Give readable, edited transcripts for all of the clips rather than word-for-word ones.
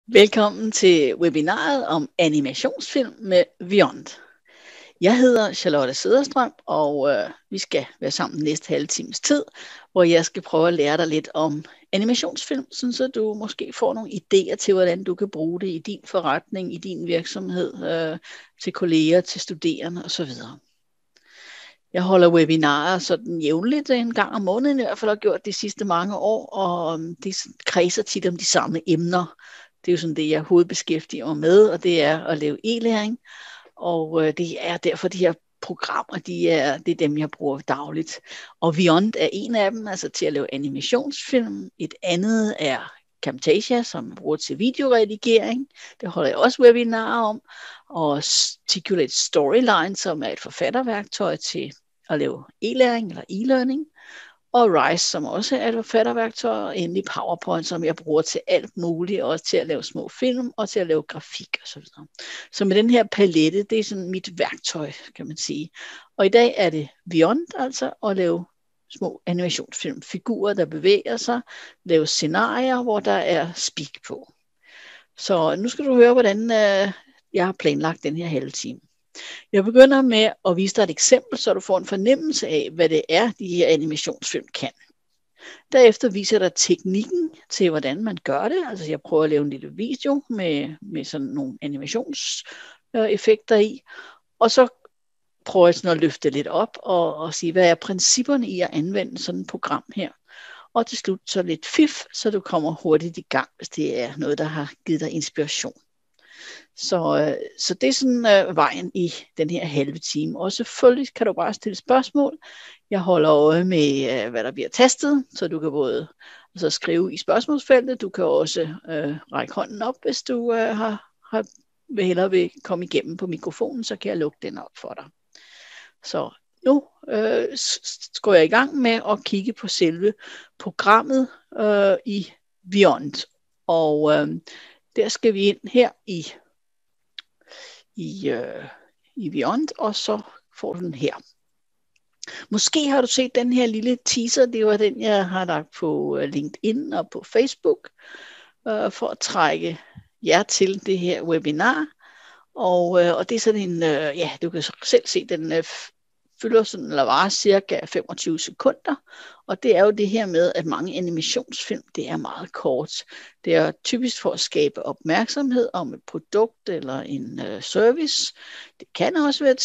Velkommen til webinaret om animationsfilm med Beyond. Jeg hedder Charlotte Cederstrøm, og vi skal være sammen næste halve times tid, hvor jeg skal prøve at lære dig lidt om animationsfilm, så du måske får nogle idéer til, hvordan du kan bruge det i din forretning, i din virksomhed, til kolleger, til studerende osv. Jeg holder webinarer sådan jævnligt en gang om måneden, i hvert fald har gjort de sidste mange år, og det kredser tit om de samme emner. Det er jo sådan det, jeg hovedbeskæftiger mig med, og det er at lave e-læring. Og det er derfor de her programmer, det er dem, jeg bruger dagligt. Og Beyond er en af dem, altså til at lave animationsfilm. Et andet er Camtasia, som jeg bruger til videoredigering. Det holder jeg også webinarer om. Og Articulate Storyline, som er et forfatterværktøj til at lave e-læring eller e-learning. Og RISE, som også er et forfatterværktøj, og endelig PowerPoint, som jeg bruger til alt muligt, også til at lave små film, og til at lave grafik osv. Så med den her palette, det er sådan mit værktøj, kan man sige. Og i dag er det Beyond, altså at lave små animationsfilm, figurer, der bevæger sig, lave scenarier, hvor der er speak på. Så nu skal du høre, hvordan jeg har planlagt den her halve time. Jeg begynder med at vise dig et eksempel, så du får en fornemmelse af, hvad det er, de her animationsfilm kan. Derefter viser jeg dig teknikken til, hvordan man gør det. Altså jeg prøver at lave en lille video med sådan nogle animationseffekter i. Og så prøver jeg sådan at løfte lidt op og sige, hvad er principperne i at anvende sådan et program her. Og til slut så lidt fif, så du kommer hurtigt i gang, hvis det er noget, der har givet dig inspiration. Så det er sådan vejen i den her halve time. Og selvfølgelig kan du bare stille spørgsmål. Jeg holder øje med, hvad der bliver tastet, så du kan både skrive i spørgsmålsfeltet. Du kan også række hånden op, hvis du hellere vil komme igennem på mikrofonen, så kan jeg lukke den op for dig. Så nu går jeg i gang med at kigge på selve programmet i Beyond. Og der skal vi ind her i Beyond, og så får du den her. Måske har du set den her lille teaser, det var den, jeg har lagt på LinkedIn og på Facebook, for at trække jer til det her webinar. Og det er sådan en, du kan selv se, den fylder sådan, eller varer cirka 25 sekunder, og det er jo det her med, at mange animationsfilm, det er meget kort. Det er typisk for at skabe opmærksomhed om et produkt eller en service. Det kan også være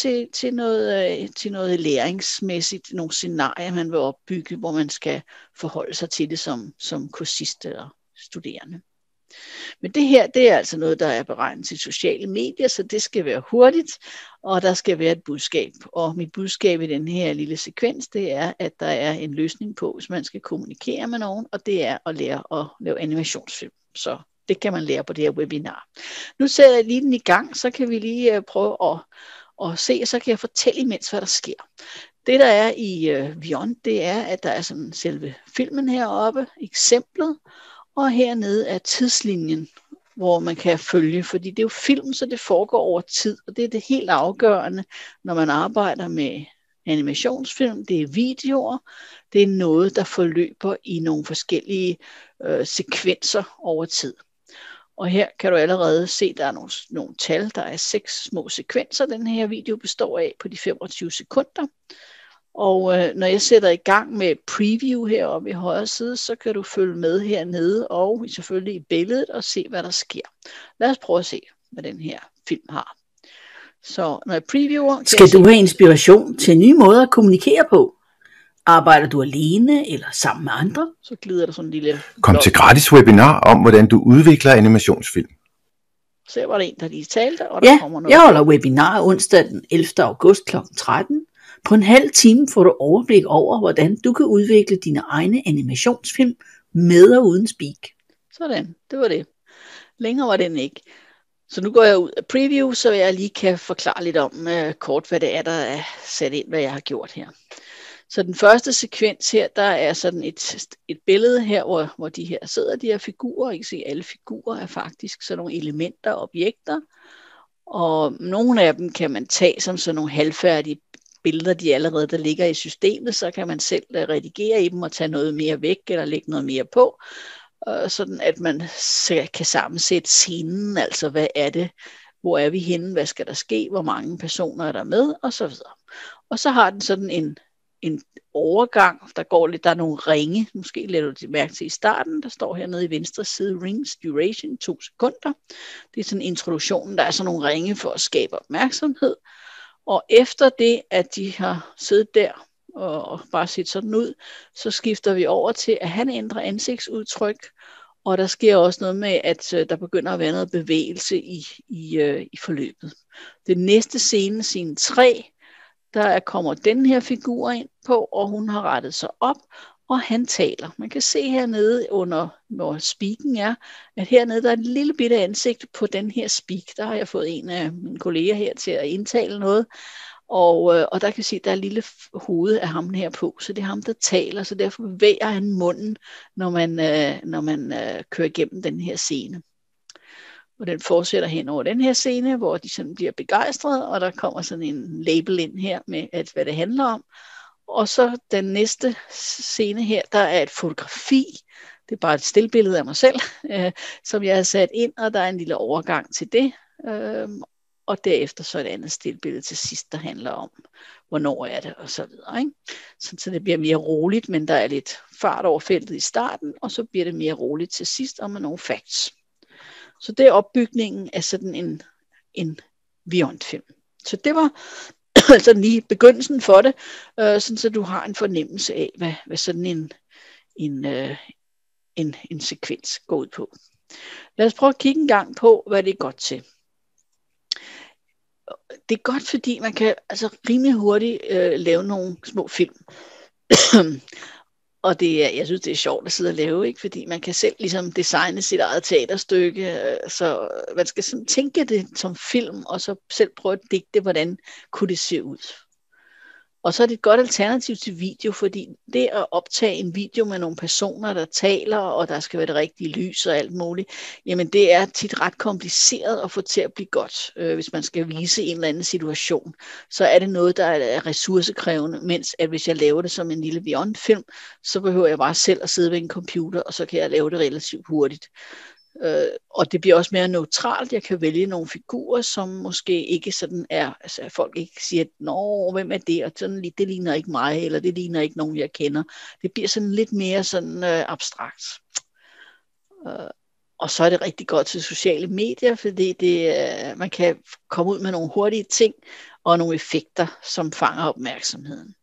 til noget læringsmæssigt, nogle scenarier, man vil opbygge, hvor man skal forholde sig til det som kursist eller studerende. Men det her, det er altså noget, der er beregnet til sociale medier, så det skal være hurtigt, og der skal være et budskab. Og mit budskab i den her lille sekvens, det er, at der er en løsning på, hvis man skal kommunikere med nogen, og det er at lære at lave animationsfilm. Så det kan man lære på det her webinar. Nu sætter jeg lige den i gang, så kan vi lige prøve at se, og så kan jeg fortælle imens, hvad der sker. Det, der er i Beyond, det er, at der er sådan selve filmen heroppe, eksemplet, og hernede er tidslinjen, hvor man kan følge, fordi det er jo film, så det foregår over tid, og det er det helt afgørende, når man arbejder med animationsfilm. Det er videoer, det er noget, der forløber i nogle forskellige sekvenser over tid. Og her kan du allerede se, der er nogle tal, der er 6 små sekvenser, den her video består af på de 25 sekunder. Og når jeg sætter i gang med preview heroppe i højre side, så kan du følge med hernede og selvfølgelig i billedet og se, hvad der sker. Lad os prøve at se, hvad den her film har. Så når jeg previewer... Skal du have inspiration til nye måder at kommunikere på? Arbejder du alene eller sammen med andre? Så glider der sådan en lille... Kom til gratis webinar om, hvordan du udvikler animationsfilm. Så var der en, der lige talte, og der kommer noget. Jeg holder webinar onsdag den 11. august kl. 13. På en halv time får du overblik over, hvordan du kan udvikle dine egne animationsfilm med og uden speak. Sådan, det var det. Længere var den ikke. Så nu går jeg ud af preview, så jeg lige kan forklare lidt om kort, hvad det er, der er sat ind, hvad jeg har gjort her. Så den første sekvens her, der er sådan et billede her, hvor de her sidder, de her figurer. I kan se, alle figurer er faktisk sådan nogle elementer og objekter. Og nogle af dem kan man tage som sådan nogle halvfærdige billeder, de allerede der ligger i systemet, så kan man selv redigere i dem og tage noget mere væk eller lægge noget mere på. sådan at man kan sammensætte scenen, altså hvad er det, hvor er vi henne, hvad skal der ske, hvor mange personer er der med, og så videre. Og så har den sådan en overgang, der er nogle ringe, måske lader du det mærke til i starten, der står hernede i venstre side, rings duration, 2 sekunder. Det er sådan introduktionen, der er sådan nogle ringe for at skabe opmærksomhed. Og efter det, at de har siddet der og bare set sådan ud, så skifter vi over til, at han ændrer ansigtsudtryk, og der sker også noget med, at der begynder at være noget bevægelse i forløbet. Det næste scene 3, der kommer den her figur ind på, og hun har rettet sig op, og han taler. Man kan se hernede under, hvor speaken er, at hernede der er et lille bitte ansigt på den her speak. Der har jeg fået en af mine kolleger her til at indtale noget, og der kan se, at der er et lille hoved af ham her på, så det er ham, der taler, så derfor bevæger han munden, når man kører igennem den her scene. Og den fortsætter hen over den her scene, hvor de sådan bliver begejstrede, og der kommer sådan en label ind her med, hvad det handler om. Og så den næste scene her, der er et fotografi. Det er bare et stillbillede af mig selv, som jeg har sat ind, og der er en lille overgang til det. Og derefter så et andet stillbillede til sidst, der handler om, hvornår er det, og så videre. Ikke? Så det bliver mere roligt, men der er lidt fart over feltet i starten, og så bliver det mere roligt til sidst, og med nogle facts. Så det er opbygningen af sådan en Beyond-film. Så det var altså lige begyndelsen for det, sådan så du har en fornemmelse af, hvad sådan en sekvens går ud på. Lad os prøve at kigge en gang på, hvad det er godt til. Det er godt, fordi man kan altså rimelig hurtigt lave nogle små film. Og jeg synes, det er sjovt at sidde og lave, ikke? Fordi man kan selv ligesom designe sit eget teaterstykke, så man skal sådan tænke det som film, og så selv prøve at digte, hvordan kunne det se ud. Og så er det et godt alternativ til video, fordi det at optage en video med nogle personer, der taler, og der skal være det rigtige lys og alt muligt, jamen det er tit ret kompliceret at få til at blive godt, hvis man skal vise en eller anden situation. Så er det noget, der er ressourcekrævende, mens at hvis jeg laver det som en lille Beyond-film, så behøver jeg bare selv at sidde ved en computer, og så kan jeg lave det relativt hurtigt. Og det bliver også mere neutralt. Jeg kan vælge nogle figurer, som måske ikke sådan er, altså folk ikke siger, nå, hvem er det, og sådan lidt, det ligner ikke mig, eller det ligner ikke nogen, jeg kender. Det bliver sådan lidt mere sådan abstrakt. Og så er det rigtig godt til sociale medier, fordi man kan komme ud med nogle hurtige ting, og nogle effekter, som fanger opmærksomheden.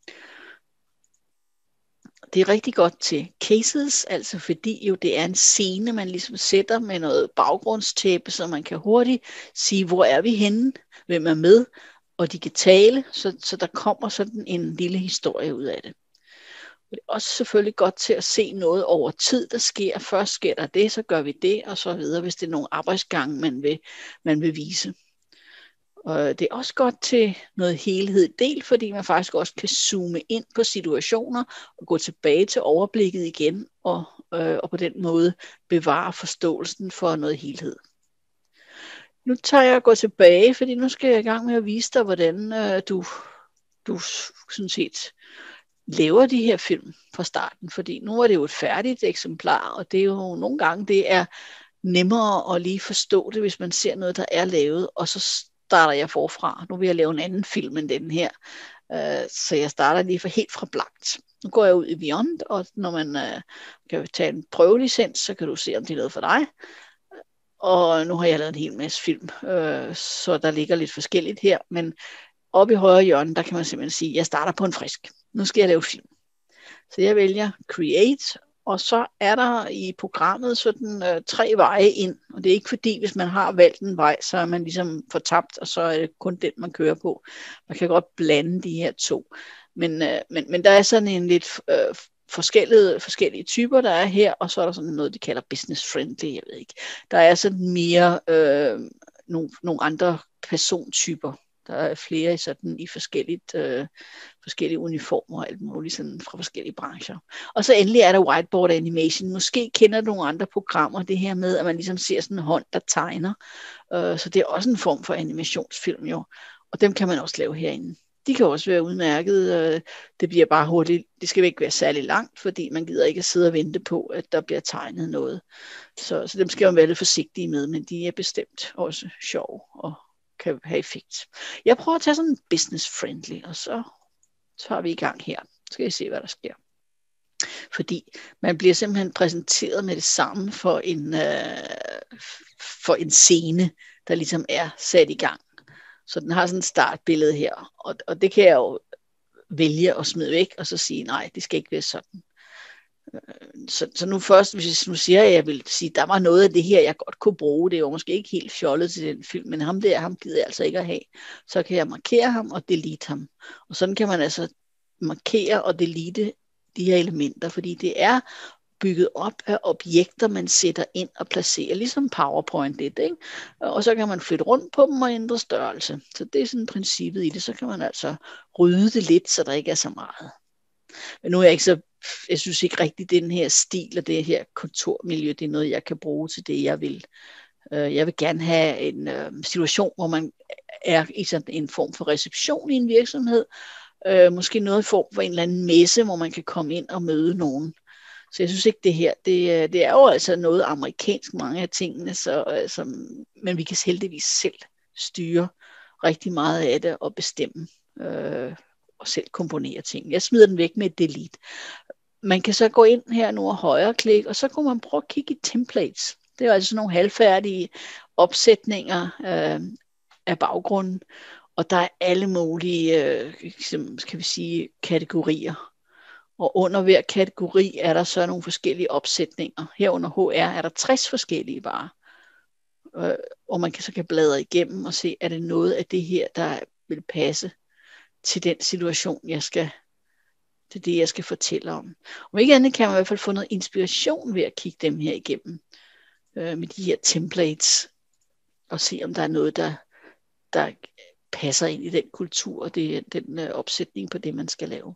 Det er rigtig godt til cases, altså fordi jo det er en scene, man ligesom sætter med noget baggrundstæppe, så man kan hurtigt sige, hvor er vi henne, hvem er med, og de kan tale, så der kommer sådan en lille historie ud af det. Og det er også selvfølgelig godt til at se noget over tid, der sker. Først sker der det, så gør vi det, og så videre, hvis det er nogle arbejdsgange, man vil vise. Og det er også godt til noget helhed del, fordi man faktisk også kan zoome ind på situationer og gå tilbage til overblikket igen og på den måde bevare forståelsen for noget helhed. Nu tager jeg og går tilbage, fordi nu skal jeg i gang med at vise dig, hvordan du sådan set laver de her film fra starten, fordi nu er det jo et færdigt eksemplar, og det er jo nogle gange det er nemmere at lige forstå det, hvis man ser noget, der er lavet, og så starter jeg forfra. Nu vil jeg lave en anden film end den her, så jeg starter lige helt fra blankt. Nu går jeg ud i Beyond, og når man kan tage en prøvelicens, så kan du se, om det er noget for dig. Og nu har jeg lavet en hel masse film, så der ligger lidt forskelligt her, men oppe i højre hjørne, der kan man simpelthen sige, at jeg starter på en frisk. Nu skal jeg lave film. Så jeg vælger Create, og så er der i programmet sådan 3 veje ind, og det er ikke fordi, hvis man har valgt en vej, så er man ligesom fortabt, og så er det kun den, man kører på. Man kan godt blande de her 2. Men der er sådan en lidt forskellige typer, der er her, og så er der sådan noget, de kalder business friendly, jeg ved ikke. Der er sådan mere nogle andre persontyper. Der er flere sådan i forskellige uniformer og alt muligt sådan fra forskellige brancher. Og så endelig er der whiteboard animation. Måske kender du nogle andre programmer, det her med, at man ligesom ser sådan en hånd, der tegner. Så det er også en form for animationsfilm jo. Og dem kan man også lave herinde. De kan også være udmærket. Det bliver bare hurtigt. Det skal ikke være særlig langt, fordi man gider ikke at sidde og vente på, at der bliver tegnet noget. Så dem skal man være lidt forsigtige med, men de er bestemt også sjove og kan have effekt. Jeg prøver at tage sådan en business friendly, og så tager vi i gang her. Så skal I se, hvad der sker. Fordi man bliver simpelthen præsenteret med det samme for en scene, der ligesom er sat i gang. Så den har sådan et startbillede her, og det kan jeg jo vælge at smide væk, og så sige, nej, det skal ikke være sådan. Så nu først, hvis nu siger jeg vil sige, der var noget af det her, jeg godt kunne bruge, det var måske ikke helt fjollet til den film, men ham gider jeg altså ikke at have. Så kan jeg markere ham og delete ham. Og sådan kan man altså markere og delete de her elementer, fordi det er bygget op af objekter, man sætter ind og placerer, ligesom PowerPoint lidt, ikke? Og så kan man flytte rundt på dem og ændre størrelse. Så det er sådan princippet i det. Så kan man altså rydde det lidt, så der ikke er så meget. Men nu er jeg synes ikke rigtigt, den her stil og det her kontormiljø, det er noget, jeg kan bruge til det, jeg vil. Jeg vil gerne have en situation, hvor man er i sådan en form for reception i en virksomhed. Måske noget i form for en eller anden messe, hvor man kan komme ind og møde nogen. Så jeg synes ikke det her, det er jo altså noget amerikansk, mange af tingene, men vi kan heldigvis selv styre rigtig meget af det og bestemme og selv komponere ting. Jeg smider den væk med et delete. Man kan så gå ind her nu og højreklik, og så kan man prøve at kigge i templates. Det er altså sådan nogle halvfærdige opsætninger af baggrunden, og der er alle mulige, skal vi sige, kategorier. Og under hver kategori er der så nogle forskellige opsætninger. Herunder HR er der 60 forskellige bare. Og man så kan bladre igennem og se, er det noget af det her, der vil passe til den situation, jeg skal fortælle om. Om ikke andet kan man i hvert fald få noget inspiration ved at kigge dem her igennem. Med de her templates. Og se, om der er noget, der passer ind i den kultur og den opsætning på det, man skal lave.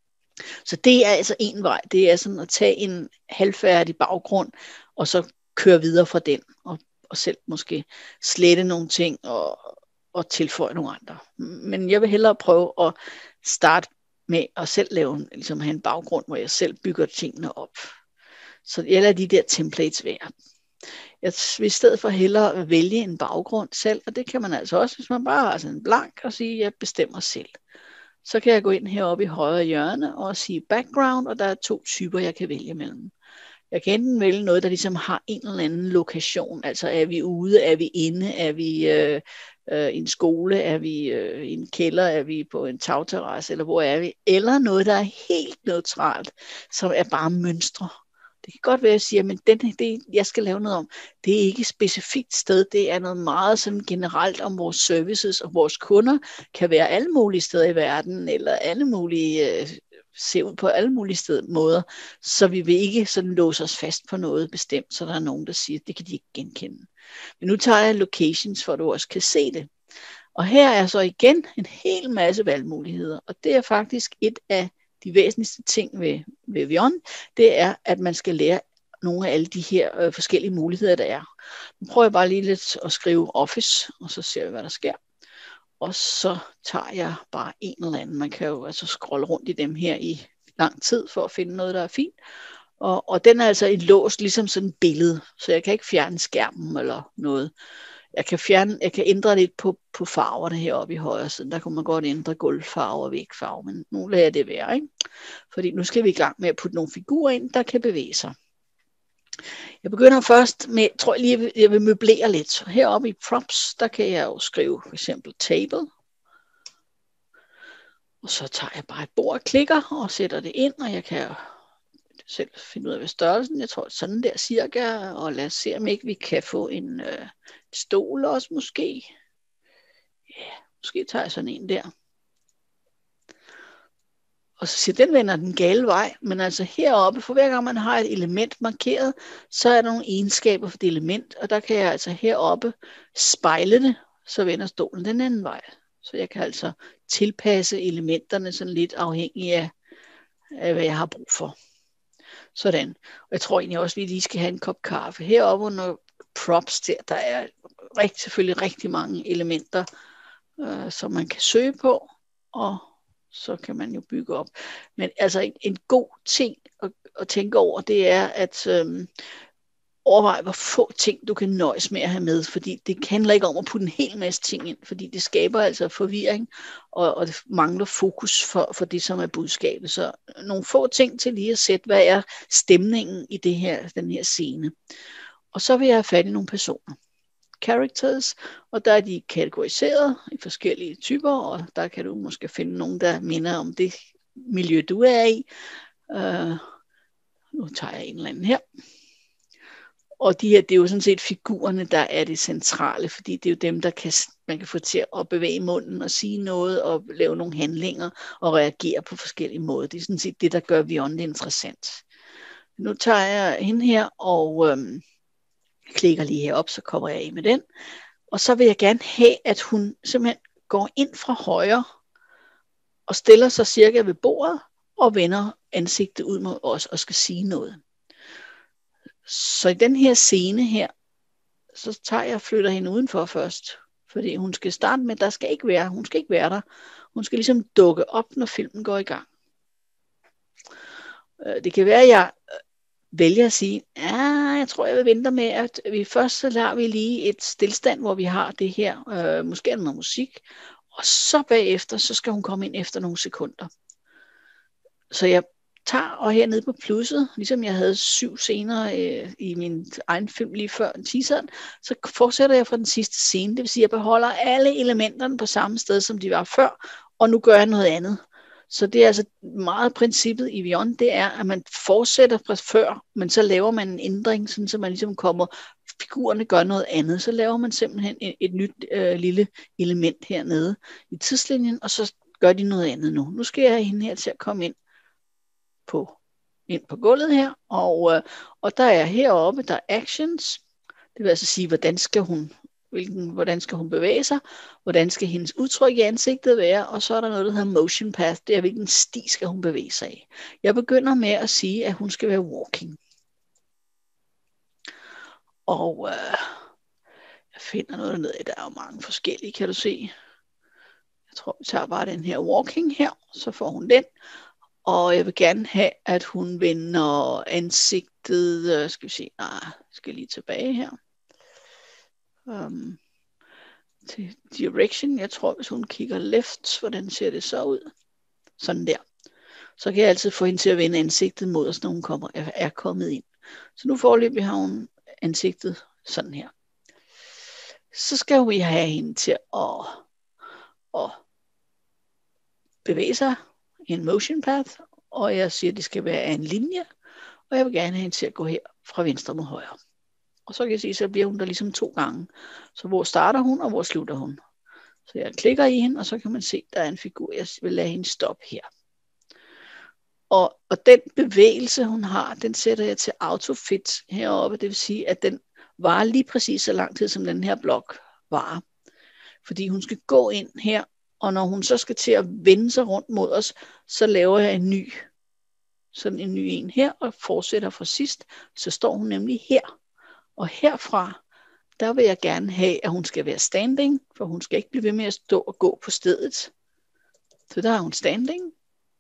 Så det er altså en vej. Det er sådan at tage en halvfærdig baggrund, og så køre videre fra den, og selv måske slette nogle ting, og tilføje nogle andre. Men jeg vil hellere prøve at starte med at selv have en baggrund, hvor jeg selv bygger tingene op. Så jeg lader de der templates være. Jeg vil i stedet for hellere vælge en baggrund selv, og det kan man altså også, hvis man bare har sådan en blank og sige, at jeg bestemmer selv. Så kan jeg gå ind heroppe i højre hjørne og sige background, og der er 2 typer, jeg kan vælge mellem. Jeg kan enten vælge noget, der ligesom har en eller anden lokation, altså er vi ude, er vi inde, er vi i en skole, er vi i en kælder, er vi på en tagterrasse, eller hvor er vi, eller noget, der er helt neutralt, som er bare mønstre. Det kan godt være, at jeg siger, men det, jeg skal lave noget om, det er ikke et specifikt sted, det er noget meget sådan generelt om vores services, og vores kunder kan være alle mulige steder i verden, eller alle mulige, se ud på alle mulige måder, så vi vil ikke sådan låse os fast på noget bestemt, så der er nogen, der siger, det kan de ikke genkende. Men nu tager jeg locations, for at du også kan se det. Og her er så igen en hel masse valgmuligheder, og det er faktisk et af de væsentligste ting ved Vion, det er, at man skal lære nogle af alle de her forskellige muligheder, der er. Nu prøver jeg bare lige lidt at skrive Office, og så ser vi, hvad der sker. Og så tager jeg bare en eller anden. Man kan jo altså scrolle rundt i dem her i lang tid, for at finde noget, der er fint. Og den er altså et låst, ligesom sådan et billede, så jeg kan ikke fjerne skærmen eller noget. Jeg kan ændre lidt på farverne heroppe i højre siden. Der kan man godt ændre gulvfarve og vægfarve, men nu lader jeg det være, ikke? Fordi nu skal vi i gang med at putte nogle figurer ind, der kan bevæge sig. Jeg begynder først med, tror jeg lige, jeg vil møblere lidt. Så heroppe i props, der kan jeg jo skrive for eksempel table. Og så tager jeg bare et bord og klikker og sætter det ind, og jeg kan selv finde ud af, hvad størrelsen. Jeg tror sådan der cirka, og lad os se, om ikke vi kan få en stol også måske. Ja, måske tager jeg sådan en der. Og så siger den vender den gale vej, men altså heroppe, for hver gang man har et element markeret, så er der nogle egenskaber for det element, og der kan jeg altså heroppe spejle det, så vender stolen den anden vej. Så jeg kan altså tilpasse elementerne sådan lidt afhængig af hvad jeg har brug for. Sådan. Og jeg tror egentlig også, at vi lige skal have en kop kaffe. Heroppe under props, der er selvfølgelig rigtig mange elementer, som man kan søge på. og så kan man jo bygge op. Men altså en god ting at tænke over, det er at overveje, hvor få ting du kan nøjes med at have med, fordi det handler ikke om at putte en hel masse ting ind, fordi det skaber altså forvirring, og det mangler fokus for det, som er budskabet. Så nogle få ting til lige at sætte, hvad er stemningen i den her scene. Og så vil jeg have fat i nogle personer. Characters, og der er de kategoriseret i forskellige typer, og der kan du måske finde nogen, der minder om det miljø, du er i. Nu tager jeg en eller anden her. Og de her, det er jo sådan set figurerne, der er det centrale, fordi det er jo dem, man kan få til at bevæge munden og sige noget og lave nogle handlinger og reagere på forskellige måder. Det er sådan set det, der gør Beyond interessant. Nu tager jeg hende her og klikker lige herop, så kommer jeg af med den. Og så vil jeg gerne have, at hun simpelthen går ind fra højre og stiller sig cirka ved bordet og vender ansigtet ud mod os og skal sige noget. Så i den her scene her, så tager jeg og flytter hende udenfor først. Fordi hun skal starte med, hun skal ikke være der. Hun skal ligesom dukke op, når filmen går i gang. Det kan være, at jeg vælger at sige, jeg tror, jeg vil vente med, at vi først så lader vi lige et stillstand, hvor vi har det her, måske noget musik, og så bagefter, så skal hun komme ind efter nogle sekunder. Så jeg tager og hernede på plusset, ligesom jeg havde 7 scener i min egen film lige før teaseren, så fortsætter jeg fra den sidste scene, det vil sige, at jeg beholder alle elementerne på samme sted, som de var før, og nu gør jeg noget andet. Så det er altså meget princippet i Beyond, det er, at man fortsætter fra før, men så laver man en ændring, sådan så man ligesom figurerne gør noget andet. Så laver man simpelthen et nyt lille element hernede i tidslinjen, og så gør de noget andet nu. Nu skal jeg have hende her til at komme ind på gulvet her, og der er heroppe, der er actions. Det vil altså sige, hvordan skal hun bevæge sig, hvordan skal hendes udtryk i ansigtet være, og så er der noget, der hedder motion path, det er, hvilken sti skal hun bevæge sig i. Jeg begynder med at sige, at hun skal være walking. Og jeg finder noget dernede, der er jo mange forskellige, kan du se. Jeg tror, vi tager bare den her walking her, så får hun den. Og jeg vil gerne have, at hun vender ansigtet, skal lige tilbage her. Til direction. Jeg tror, hvis hun kigger left, hvordan ser det så ud? Sådan der. Så kan jeg altid få hende til at vende ansigtet mod os, når hun er kommet ind. Så nu foreløbig har hun ansigtet sådan her. Så skal vi have hende til at bevæge sig i en motion path, og jeg siger, at det skal være en linje, og jeg vil gerne have hende til at gå her fra venstre mod højre. Og så kan jeg sige, så bliver hun der ligesom 2 gange. Så hvor starter hun, og hvor slutter hun? Så jeg klikker i hende, og så kan man se, at der er en figur. Jeg vil lade hende stoppe her. Og den bevægelse, hun har, den sætter jeg til autofit heroppe. Det vil sige, at den varer lige præcis så lang tid, som den her blok varer. Fordi hun skal gå ind her, og når hun så skal til at vende sig rundt mod os, så laver jeg en ny en her, og fortsætter fra sidst. Så står hun nemlig her. Og herfra, der vil jeg gerne have, at hun skal være standing, for hun skal ikke blive ved med at stå og gå på stedet. Så der er hun standing.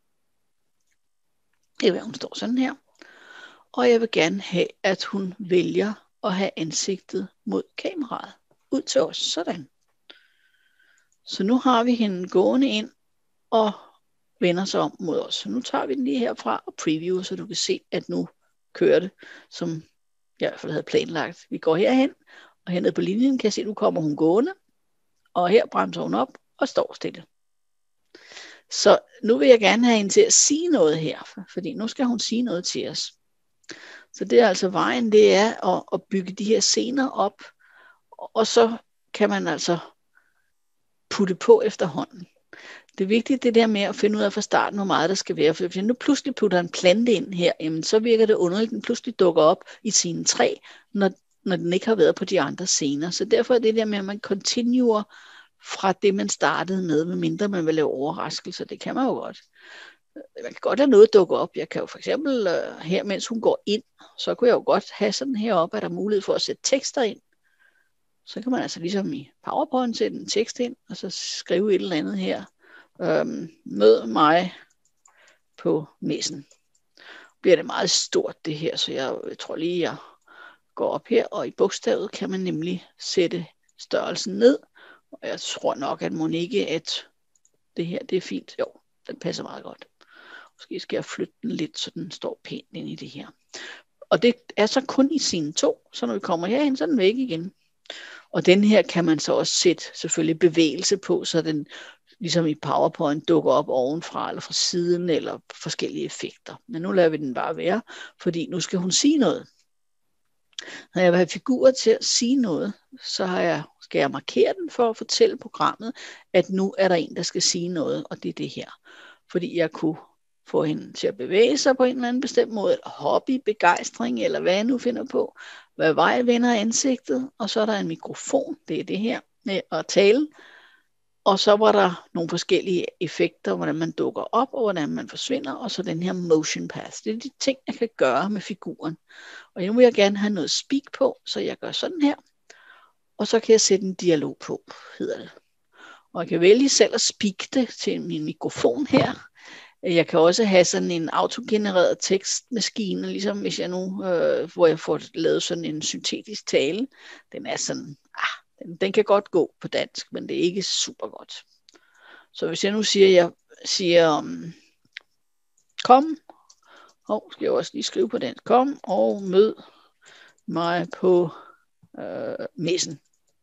Det vil hun står sådan her. Og jeg vil gerne have, at hun vælger at have ansigtet mod kameraet. Ud til os, sådan. Så nu har vi hende gående ind og vender sig om mod os. Så nu tager vi den lige herfra og preview, så du kan se, at nu kører det, som jeg i hvert fald havde planlagt. Vi går herhen, og hernede på linjen kan jeg se, at nu kommer hun gående, og her bremser hun op og står stille. Så nu vil jeg gerne have hende til at sige noget her, fordi nu skal hun sige noget til os. Så det er altså vejen, det er at bygge de her scener op, og så kan man altså putte på efterhånden. Det er vigtigt det der med at finde ud af fra starten, hvor meget der skal være. For hvis jeg nu pludselig putter en plante ind her, jamen, så virker det underligt, at den pludselig dukker op i scene 3, når den ikke har været på de andre scener. Så derfor er det der med, at man continuer fra det, man startede med, medmindre man vil lave overraskelser. Det kan man jo godt. Man kan godt lade noget dukke op. Jeg kan jo for eksempel her, mens hun går ind, så kunne jeg jo godt have sådan heroppe, at der er mulighed for at sætte tekster ind. Så kan man altså ligesom i PowerPoint sætte en tekst ind, og så skrive et eller andet her. Mød mig på messen. Bliver det meget stort det her, så jeg tror lige, jeg går op her, og i bogstavet kan man nemlig sætte størrelsen ned, og jeg tror nok, at Monique, at det her, det er fint. Jo, den passer meget godt. Måske skal jeg flytte den lidt, så den står pænt ind i det her. Og det er så kun i scene 2, så når vi kommer herhen, så er den væk igen. Og den her kan man så også sætte selvfølgelig bevægelse på, så den ligesom i PowerPoint dukker op ovenfra eller fra siden, eller forskellige effekter. Men nu lader vi den bare være, fordi nu skal hun sige noget. Når jeg vil have figurer til at sige noget, så skal jeg markere den for at fortælle programmet, at nu er der en, der skal sige noget, og det er det her. Fordi jeg kunne få hende til at bevæge sig på en eller anden bestemt måde, eller hobby, begejstring, eller hvad jeg nu finder på, hvad vej vender ansigtet, og så er der en mikrofon, det er det her med at tale, og så var der nogle forskellige effekter, hvordan man dukker op, og hvordan man forsvinder, og så den her motion path. Det er de ting, jeg kan gøre med figuren. Og nu vil jeg gerne have noget speak på, så jeg gør sådan her, og så kan jeg sætte en dialog på, hedder det. Og jeg kan vælge selv at speak det til min mikrofon her. Jeg kan også have sådan en autogenereret tekstmaskine, ligesom hvis jeg nu, hvor jeg får lavet sådan en syntetisk tale. Den er sådan, den kan godt gå på dansk, men det er ikke super godt. Så hvis jeg nu siger, kom, skal jeg også lige skrive på den, kom og mød mig på messen.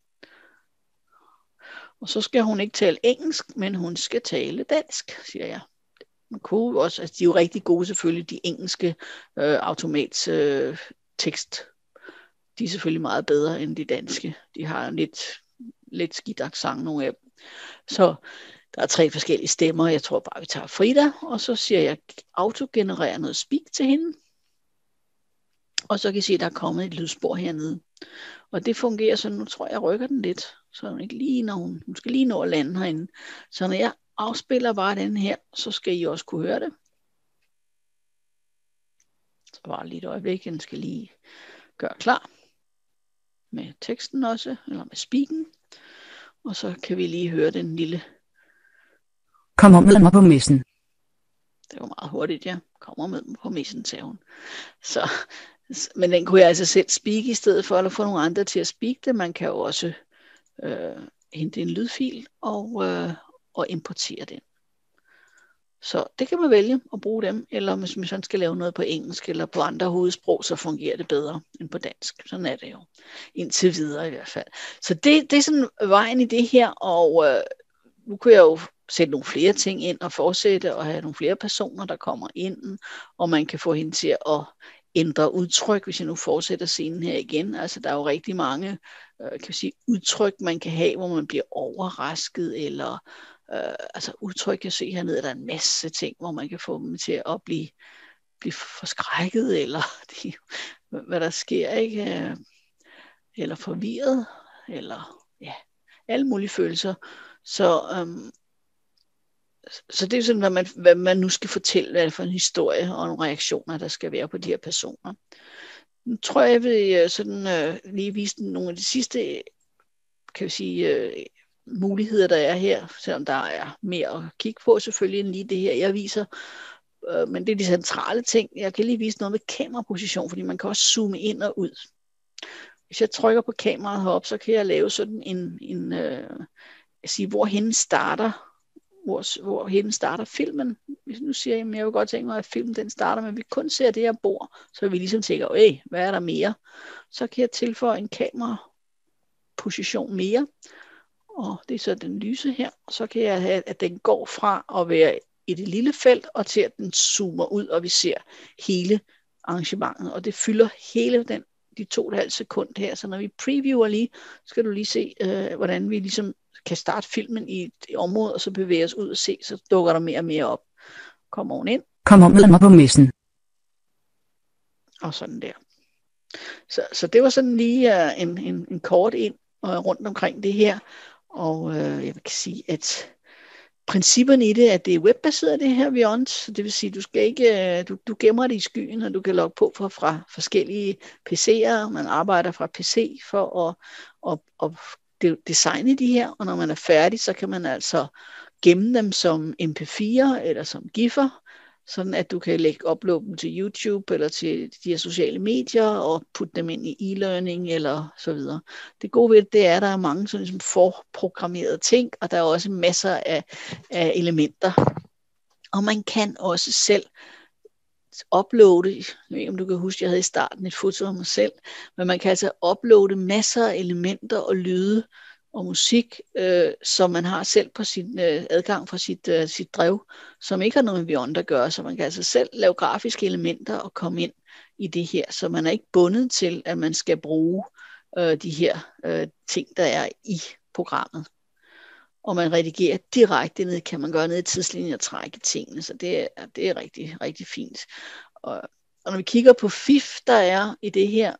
Og så skal hun ikke tale engelsk, men hun skal tale dansk, siger jeg. Man kunne også, altså de er jo rigtig gode selvfølgelig, de engelske automats tekst. De er selvfølgelig meget bedre end de danske. De har lidt skidt accent, nogle af dem. Så der er 3 forskellige stemmer. Jeg tror bare, vi tager Frida, og så siger jeg autogenerere noget speak til hende. Og så kan I se, at der er kommet et lydspor hernede. Og det fungerer sådan, nu tror jeg rykker den lidt, så hun ikke lige, når hun skal lige nå at lande herinde. Så når jeg afspiller bare den her, så skal I også kunne høre det. Så bare lige et øjeblik, den skal lige gøre klar. Med teksten også, eller med speaken. Og så kan vi lige høre den lille. Kom og mød mig på messen. Det var meget hurtigt, ja. Kom og mød mig på messen, sagde hun. Så, men den kunne jeg altså selv speak i stedet for, eller få nogle andre til at speak det. Man kan jo også hente en lydfil og importere den. Så det kan man vælge at bruge dem, eller hvis man skal lave noget på engelsk eller på andre hovedsprog, så fungerer det bedre end på dansk. Sådan er det jo. Indtil videre i hvert fald. Så det er sådan vejen i det her, og nu kunne jeg jo sætte nogle flere ting ind og fortsætte og have nogle flere personer, der kommer ind, og man kan få hende til at ændre udtryk, hvis jeg nu fortsætter scenen her igen. Altså der er jo rigtig mange udtryk, man kan have, hvor man bliver overrasket, eller altså udtryk, jeg ser hernede, der er en masse ting, hvor man kan få dem til at blive forskrækket, eller hvad der sker, ikke? Eller forvirret, eller ja, alle mulige følelser. Så det er sådan, hvad man nu skal fortælle, hvad det er for en historie og nogle reaktioner, der skal være på de her personer. Nu tror jeg vil sådan lige vise nogle af de sidste, kan vi sige, muligheder, der er her, selvom der er mere at kigge på selvfølgelig end lige det her, jeg viser. Men det er de centrale ting. Jeg kan lige vise noget med kameraposition, fordi man kan også zoome ind og ud. Hvis jeg trykker på kameraet heroppe, så kan jeg lave sådan hvor hende starter filmen. Hvis nu siger jeg, vil godt tænke mig, at filmen den starter, men vi kun ser det her bord, så vi ligesom tænker, hvad er der mere? Så kan jeg tilføje en kameraposition mere, og det er så den lyse her, og så kan jeg have, at den går fra at være i det lille felt, og til at den zoomer ud, og vi ser hele arrangementet, og det fylder hele de 2,5 sekunder her, så når vi previewer lige, skal du lige se, hvordan vi ligesom kan starte filmen i et område, og så bevæge os ud og se, så dukker der mere og mere op. Kom oven ind. Kom og mød mig på messen. Og sådan der. Så det var sådan lige en kort ind og rundt omkring det her, og jeg kan sige, at principperne i det, at det er webbaseret det her Vyond, så det vil sige, du skal ikke, du gemmer det i skyen, og du kan logge på fra forskellige PC'er, man arbejder fra PC for at designe de her, og når man er færdig, så kan man altså gemme dem som MP4 eller som GIF'er, sådan at du kan uploade dem til YouTube eller til de her sociale medier og putte dem ind i e-learning eller så videre. Det gode ved det er, at der er mange sådan ligesom forprogrammerede ting, og der er også masser af elementer. Og man kan også selv uploade, jeg ved ikke om du kan huske, jeg havde i starten et foto af mig selv, men man kan altså uploade masser af elementer og lyde og musik, som man har selv på sin adgang fra sit drev, som ikke har noget med Beyond at gøre, så man kan altså selv lave grafiske elementer og komme ind i det her, så man er ikke bundet til, at man skal bruge de her ting, der er i programmet. Og man redigerer direkte ned, kan man gøre ned i tidslinjen og trække tingene, så det er rigtig, rigtig fint. Og når vi kigger på fif, der er i det her,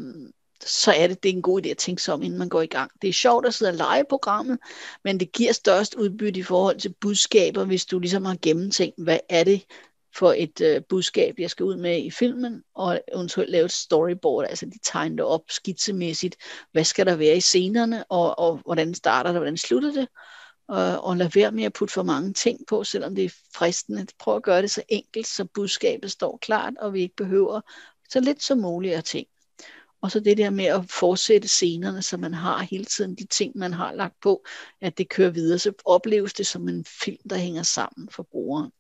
så er det en god idé at tænke sig om, inden man går i gang. Det er sjovt at sidde og lege programmet, men det giver størst udbytte i forhold til budskaber, hvis du ligesom har gennemtænkt, hvad er det for et budskab, jeg skal ud med i filmen, og eventuelt lave et storyboard, altså de tegner det op skitsemæssigt, hvad skal der være i scenerne, og hvordan starter det, hvordan slutter det, og lad være med at putte for mange ting på, selvom det er fristende. Prøv at gøre det så enkelt, så budskabet står klart, og vi ikke behøver så lidt som muligt af ting. Og så det der med at fortsætte scenerne, så man har hele tiden de ting, man har lagt på, at det kører videre, så opleves det som en film, der hænger sammen for brugeren.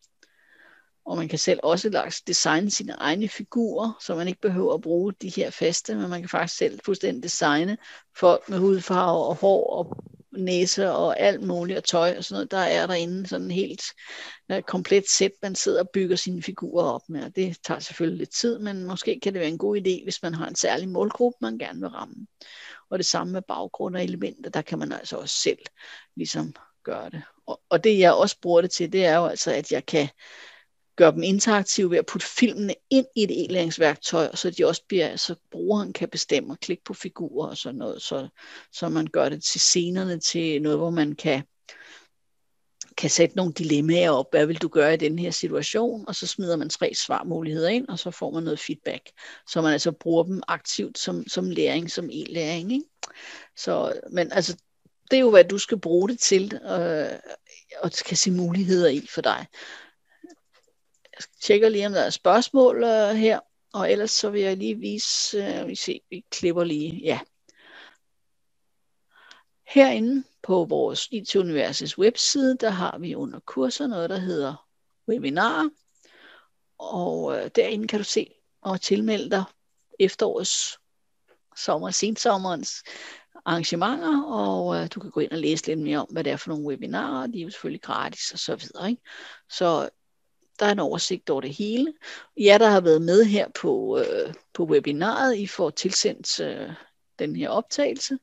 Og man kan selv også designe sine egne figurer, så man ikke behøver at bruge de her faste, men man kan faktisk selv fuldstændig designe folk med hudfarve og hår og næse og alt muligt og tøj og sådan noget. Der er derinde sådan en helt komplet sæt, man sidder og bygger sine figurer op med. Og det tager selvfølgelig lidt tid, men måske kan det være en god idé, hvis man har en særlig målgruppe, man gerne vil ramme. Og det samme med baggrund og elementer, der kan man altså også selv ligesom gøre det. Og det jeg også bruger det til, det er jo altså, at jeg kan gøre dem interaktive ved at putte filmene ind i et e-læringsværktøj, så de også bliver, så brugeren kan bestemme og klikke på figurer og sådan noget, så man gør det til scenerne til noget, hvor man kan sætte nogle dilemmaer op. Hvad vil du gøre i den her situation? Og så smider man 3 svarmuligheder ind, og så får man noget feedback, så man altså bruger dem aktivt som læring, som e-læring. Ikke? Så, men altså, det er jo, hvad du skal bruge det til, og kan se muligheder i for dig. Jeg tjekker lige, om der er spørgsmål her, og ellers så vil jeg lige vise, vi klipper lige, ja. Herinde på vores IT-universets webside, der har vi under kurser noget, der hedder webinarer, og derinde kan du se og tilmelde dig efterårets, sensommerens arrangementer, og du kan gå ind og læse lidt mere om, hvad det er for nogle webinarer, de er jo selvfølgelig gratis og så videre, ikke? Så der er en oversigt over det hele. Ja, der har været med her på webinaret, I får tilsendt den her optagelse,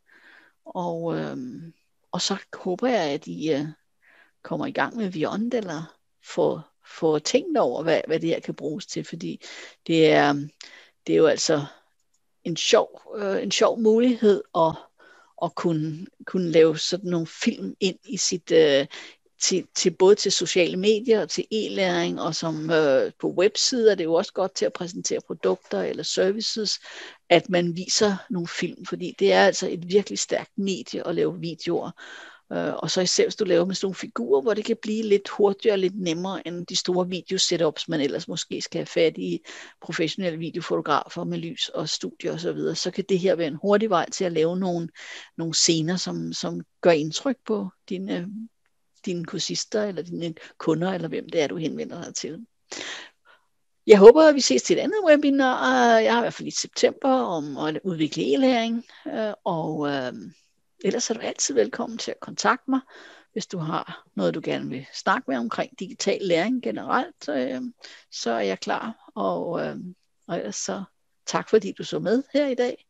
og så håber jeg, at I kommer i gang med Beyond, eller får tænkt over, hvad det her kan bruges til, fordi det er jo altså en sjov mulighed at kunne lave sådan nogle film ind i sit til både til sociale medier og til e-læring, og som på websider er det jo også godt til at præsentere produkter eller services, at man viser nogle film, fordi det er altså et virkelig stærkt medie at lave videoer. Og så især hvis du laver med sådan nogle figurer, hvor det kan blive lidt hurtigere og lidt nemmere end de store videosetups, man ellers måske skal have fat i professionelle videofotografer med lys og studier og så videre, så kan det her være en hurtig vej til at lave nogle scener, som gør indtryk på dine kursister eller dine kunder, eller hvem det er, du henvender dig til. Jeg håber, at vi ses til et andet webinar. Jeg har i hvert fald i september om at udvikle e-læring, og ellers er du altid velkommen til at kontakte mig, hvis du har noget, du gerne vil snakke med omkring digital læring generelt, så er jeg klar. Og ellers så tak, fordi du så med her i dag.